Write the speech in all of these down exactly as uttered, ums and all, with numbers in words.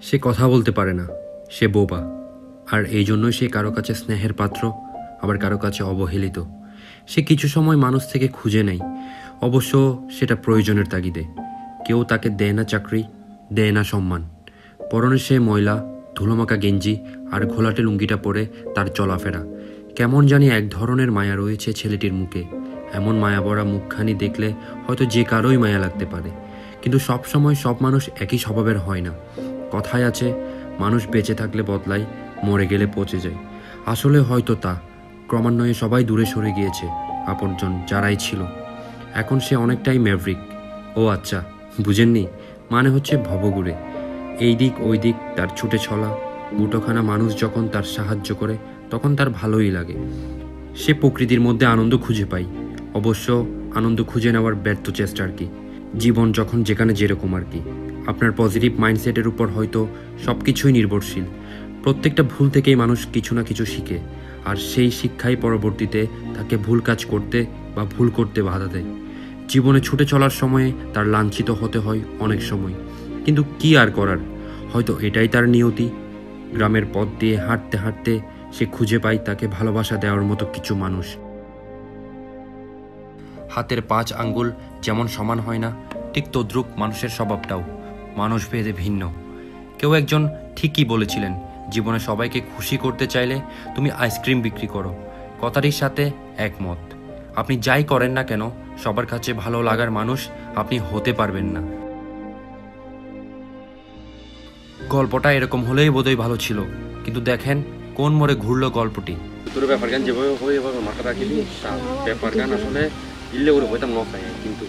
সে কথা বলতে পারে না, সে বোবা, আর এই জন্যই সে কারো কাছে স্নেহের পাত্র, আবার কারো কাছে অবহেলিত। সে কিছু সময় মানুষ থেকে খুঁজে নেয়, অবশ্য সেটা প্রয়োজনের তাগিদে। কেউ তাকে দেয় না চাকরি, দেয় না সম্মান। পরনে সে ময়লা, ধুলোমাখা গেঞ্জি আর ঘোলাটে লুঙ্গিটা পরে তার চলাফেরা। কেমন জানি এক ধরনের মায়া রয়েছে ছেলেটির মুখে। এমন মায়া ভরা মুখখানি দেখলে হয়তো যে কারোই মায়া লাগতে পারে, কিন্তু সব সময় সব মানুষ একই স্বভাবের হয় না। কথায় আছে, মানুষ বেঁচে থাকলে বদলায়, মরে গেলে পচে যায়। আসলে হয়তো তা। ক্রমান্বয়ে সবাই দূরে সরে গিয়েছে, আপনজন যারাই ছিল। এখন সে অনেকটাই ম্যাভরিক। ও আচ্ছা, বুঝেননি? মানে হচ্ছে ভবঘুরে। এই দিক ওই দিক তার ছুটে চলা। মুঠোখানা মানুষ যখন তার সাহায্য করে, তখন তার ভালোই লাগে। সে প্রকৃতির মধ্যে আনন্দ খুঁজে পায়, অবশ্য আনন্দ খুঁজে নেওয়ার ব্যর্থ চেষ্টা আর কি। জীবন যখন যেখানে যেরকম আর কি। আপনার পজিটিভ মাইন্ডসেটের উপর হয়তো সব কিছুই নির্ভরশীল। প্রত্যেকটা ভুল থেকেই মানুষ কিছু না কিছু শিখে, আর সেই শিক্ষাই পরবর্তীতে তাকে ভুল কাজ করতে বা ভুল করতে বাধা দেয়। জীবনে ছুটে চলার সময়ে তার লাঞ্ছিত হতে হয় অনেক সময়, কিন্তু কি আর করার, হয়তো এটাই তার নিয়তি। গ্রামের পথ দিয়ে হাঁটতে হাঁটতে সে খুঁজে পায় তাকে ভালোবাসা দেওয়ার মতো কিছু মানুষ। হাতের পাঁচ আঙ্গুল যেমন সমান হয় না, ঠিক তদ্রূপ মানুষের স্বভাবটাও মানুষ ভেদে ভিন্ন। কেউ একজন ঠিকই বলেছিলেন, জীবনে সবাইকে খুশি করতে চাইলে তুমি আইসক্রিম বিক্রি করো। কথাটির সাথে একমত। আপনি যাই করেন না কেন, সবার কাছে ভালো লাগার মানুষ আপনি হতে পারবেন না। গল্পটা এরকম হলেই বোধহয় ভালো ছিল, কিন্তু দেখেন কোন মোড়ে ঘুরলো গল্পটি। তোর ব্যাপার গান যেভাবে হয়ে এভাবে মাথা রাখিলি, ব্যাপার গান আসলে ইল্লে করে হইতাম ন চাই, কিন্তু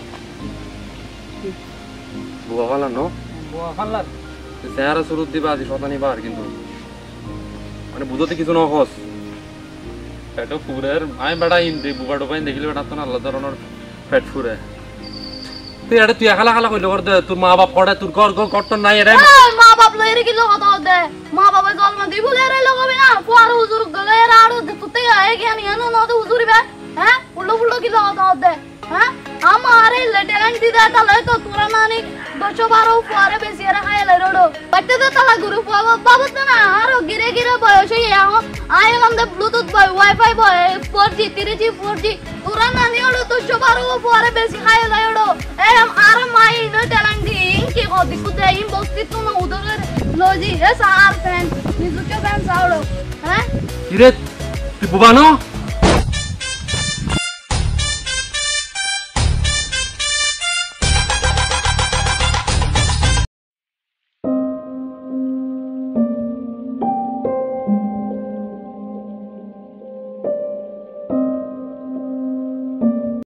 বুয়া ফালার ন বুয়া ফালার চেহারা শুরুত দিবা আজি শতানি বার, কিন্তু মানে বুঝতে কিছু ন হস পেটও ফুরের। আমি বেটা ইন্দি বুবা ডোবাইন দেখিলে বেটা তো না আলাদা ধরনের পেট ফুরে। তুই এটা তুই খালা খালা কইলে দে, তোর মা বাপ পড়ে, তোর ঘর ঘর কত নাই রে। মা বাপ লইরে কি লোক দাও দে, মা বাবা জন্ম দি বলে রে লোক হবে না, পর হুজুর গলে রে আর তুতে আয় জ্ঞানী না না তো হুজুর বে, হ্যাঁ উল্টো ফুল্টো কি লোক দাও দে, হ্যাঁ আমারে লেটেন দি দে তালে তো তোরা নানি দশ বারো পরে বেশি রে খাইলে রোডো বাটতে তো তালা গুরু বাবা বাবা তো না আর গিরে গিরে বয়স হই আও আই মন্দে ব্লুটুথ বয় ওয়াইফাই বয় four G three G four G তোরা নানি ওড়ো দশ বারো পরে বেশি খাইলে ওড়ো এ আর মাই নো টেলাং দি কি গদি কুতে ইন বস্তি তো না উদরে লজি এস আর ফ্যান নিজুকে ফ্যান সাউড়ো হ্যাঁ কিরে তুই বুবা ন